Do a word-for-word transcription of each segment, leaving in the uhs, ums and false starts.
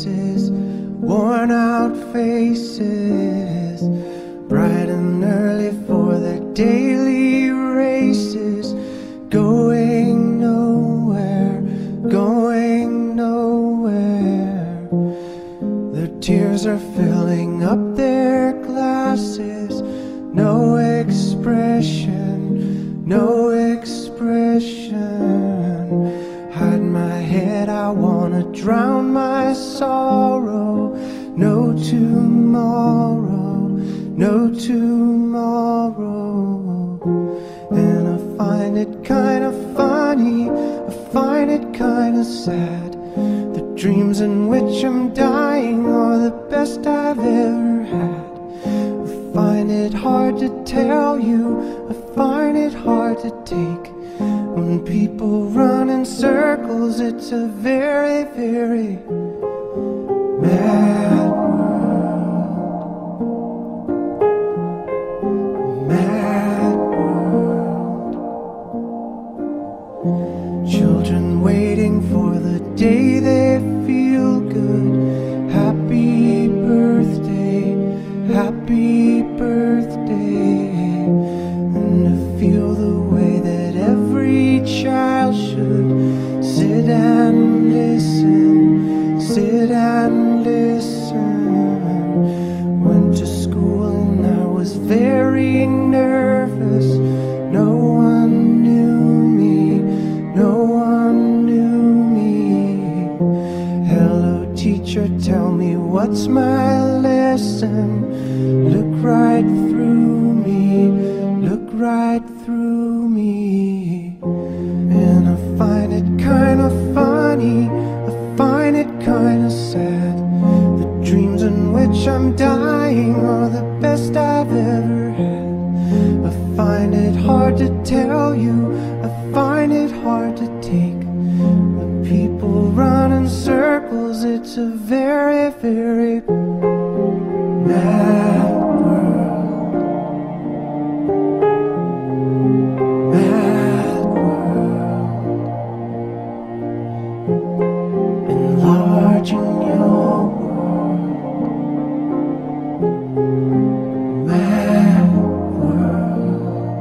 places, worn out faces, bright and early for their daily races, going nowhere, going nowhere. Their tears are filling up their glasses, no expression, no expression. Hide my head, I wanna drown my sorrow. No tomorrow, no tomorrow. And I find it kinda funny, I find it kinda sad. The dreams in which I'm dying are the best I've ever had. I find it hard to tell you, I find it hard to take. When people run in circles, it's a very, very mad world. Mad world. Children waiting for the day they feel good. Happy birthday, happy birthday. And to feel the way that every child should sit and listen, sit and listen. Went to school and I was very nervous. No one knew me, no one knew me. Hello teacher, tell me what's my lesson. Look right through me, look right through me. And I find it kinda funny, I find it kinda sad. The dreams in which I'm dying are the best I've ever had. I find it hard to tell you, I find it hard to take. The people run in circles, it's a very, very mad world. Mad world. Enlarging your world. Mad world.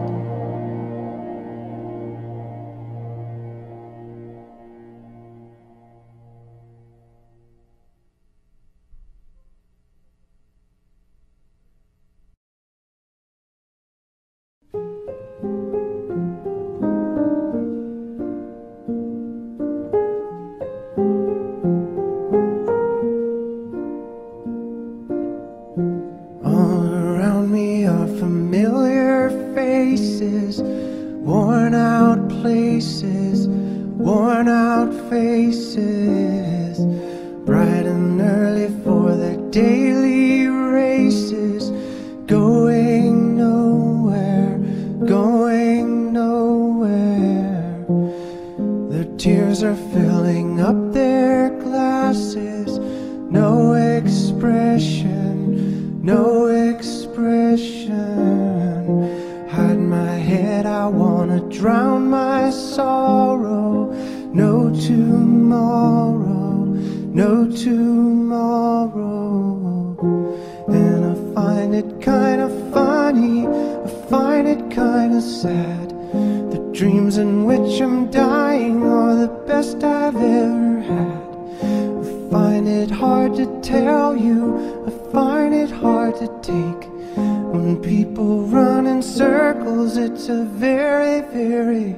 All around me are familiar faces, worn out places, worn out faces, bright and early for their daily races, going nowhere, going nowhere. Their tears are filling up their glasses, no expression, no expression. Hide my head, I wanna drown my sorrow. No tomorrow, no tomorrow. And I find it kinda funny, I find it kinda sad. The dreams in which I'm dying are the best I've ever had. I find it hard to tell you, I find it hard to take. When people run in circles, it's a very, very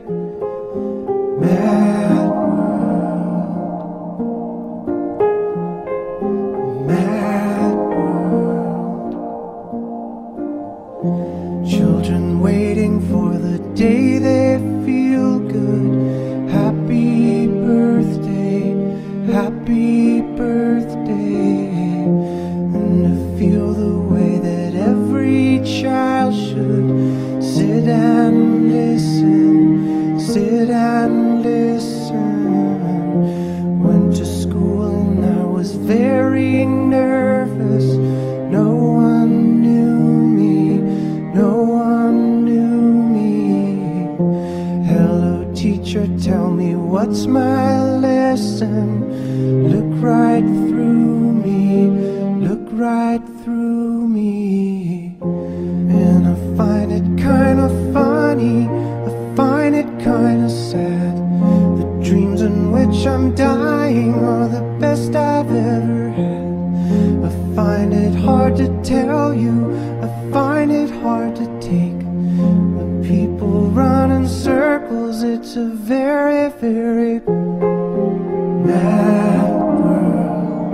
mad world. Mad world. Children waiting for the day they feel good. Happy birthday, happy birthday. And to feel the way that every child should sit and listen, sit and listen. Went to school and I was very nervous. No one knew me, no one knew me. Hello teacher, tell me what's my lesson. Look right through right through me. And I find it kinda funny, I find it kinda sad. The dreams in which I'm dying are the best I've ever had. I find it hard to tell you, I find it hard to take. The people run in circles, it's a very, very mad world.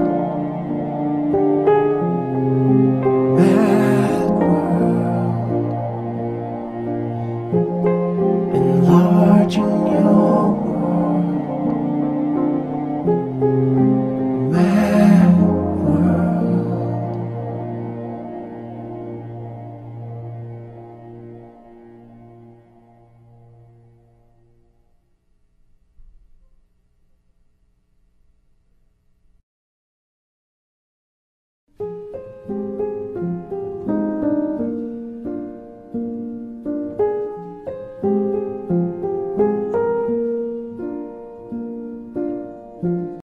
Mad world. Enlarging your world. Mad world.